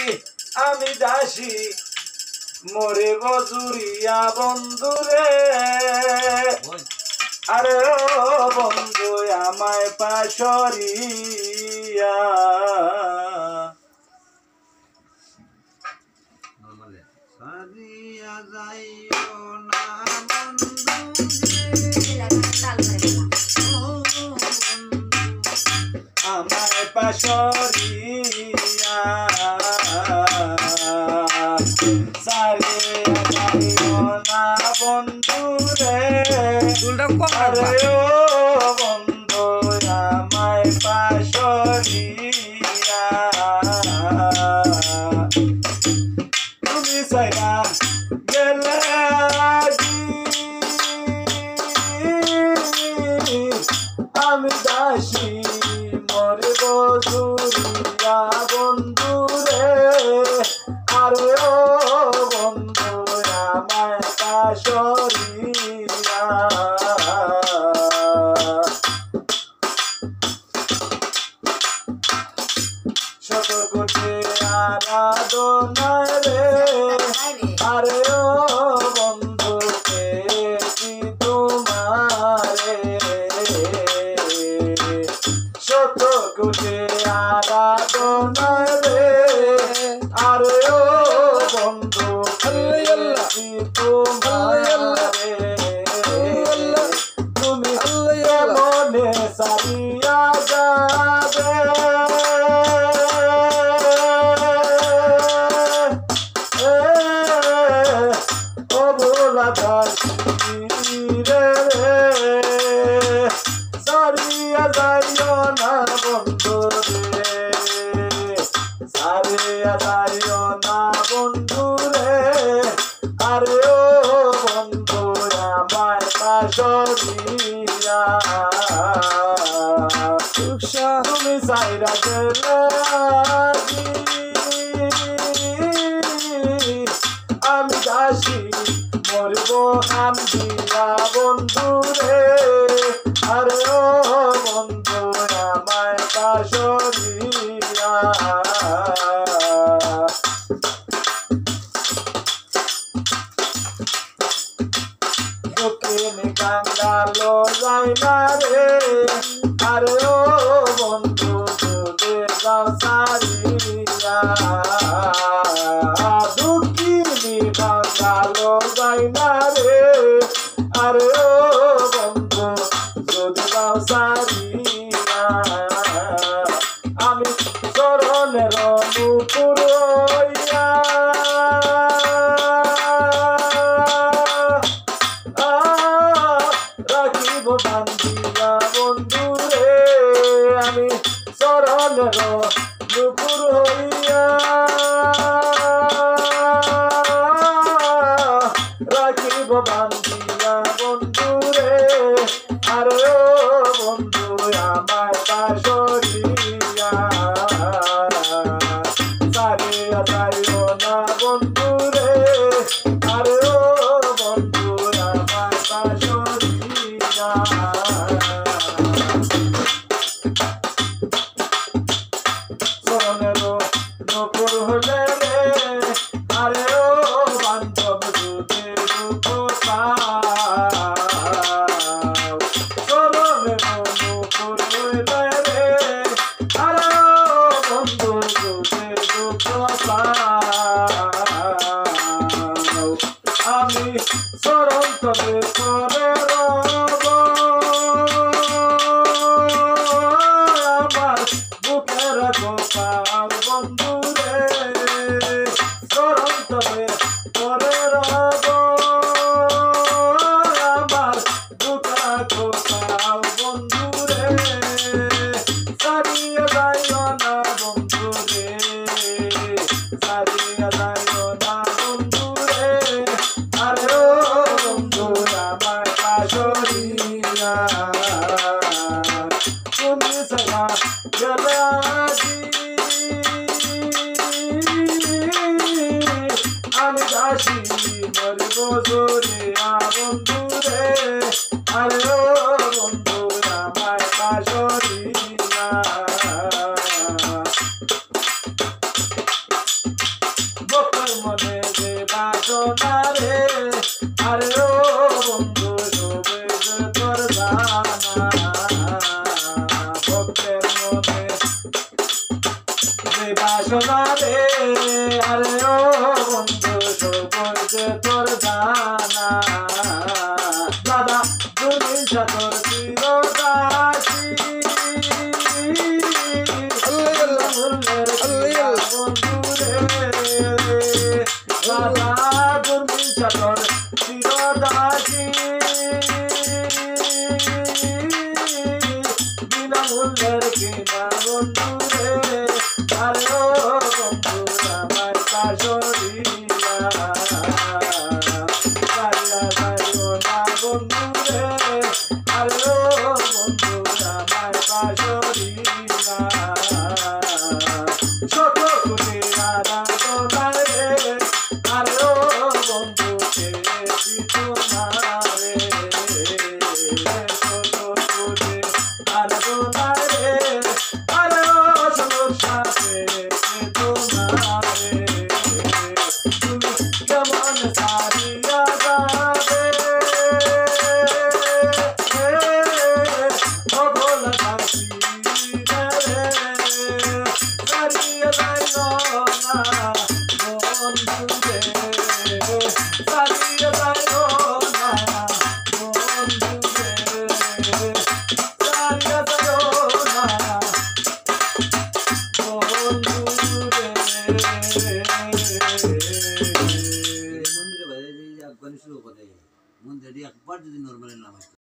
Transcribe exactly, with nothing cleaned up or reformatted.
আমি দাসী মোরে বজুরিয়া বন্ধুরে আরে ও বন্ধু আমায় পাশরিয়া সারিয়া যাইও না বন্ধু আমায় পাশরিয়া সারিয়া যাইও না বন্ধুরে আরে ও বন্ধু আমায় পাশরিয়া তুমি সাইরা গেলে আমি দাসী মরে বজুরিয়া বন্ধুরে আরে ও বন্ধু আমায় পাশরিয়া শত কোটি আরাধনায় রে আরে ও বন্ধু পেয়েছি তোমারে শত কোটি আরাধনায় রে আরে ও বন্ধু পেয়েছি তোমারে তুমি মনে সারিয়া যাবে ও ভোলা দাসী রে সারিয়া যাইও না বন্ধু রে সারিয়া যাইও না বন্ধু রে আরে ও বন্ধু আমায় পাশরিয়া তুমি সাইরা গেলে আমি দাসী মরব কান্দিয়া বন্ধুরে আরে ও বন্ধু আমায় পাশরিয়া দক্ষিণ কাঙ্গালো যাই না রে আরে ও বন্ধু যদি যাও সারিয়া দুঃখিনী কাঙ্গালো যাই না রে আরে ও বন্ধু যদি যাও সারিয়া আমি চরণের নুপুর হইয়া রাখিব বান্ধিয়া বন্ধুরে আমি চরণের নুপুর হইয়া রাখিব বান্ধিয়া বন্ধুরে আরে ও বন্ধু আমায় পাশরিয়া সারিয়া যাইও না বন্ধুরে আরে ও বন্ধু আমায় পাশরিয়া চরণের নুপুর হলে রে আরে ও বান্ধব যদি দুঃখ পাও চরণের নুপুর হলে রে আরে ও বন্ধু যদি দুঃখ পাও আমি চরণ তবে করে রব আমার বুকের গোপাল বন্ধুরে চরণ তবে করে রব আমার বুকের গোপাল বন্ধুরে সারিয়া যাইও না বন্ধুরে সারিয়া যাইও না বন্ধুরে আরে ও বন্ধু আমায় পাশরিয়া তুমি সদা গেলে আজি আমি দাসী মরব জোরিয়া বন্ধুরে আরে ও বন্ধু আমায় পাশরিয়া সোনা রে আরে ও বন্ধু সবর যে তোর জানা দাদা দুনিয়া তোর চিরদাসী বন্ধু রে দাদা দুনিয়া তোর চিরদাসী বিনামূল্যের কিনা বন্ধু রে আরে ও বন্ধু আমার কাশরিয়া কালিয়া যাইও না বন্ধু রে আরে ও বন্ধু আমার কাশরিয়া ছোট কুটি রাধা সোনার রে আরে ও বন্ধু পেয়েছি তোমারে ছোট কুটি রাধা সোনার রে আরে ও সমস্যা পেয়েছি তোমারে তুমি কেমন সারিয়া যাবে ও ভোল কাশি রে সারিয়া যাইও না বন্ধু রে সারিয়া যাইও না বন্ধু রে সারিয়া যাইও না বন্ধু রে মন্দিরে বাইরে যে আফগানি শুরু করে মন্দিরে একবার যদি নর্মালের নাম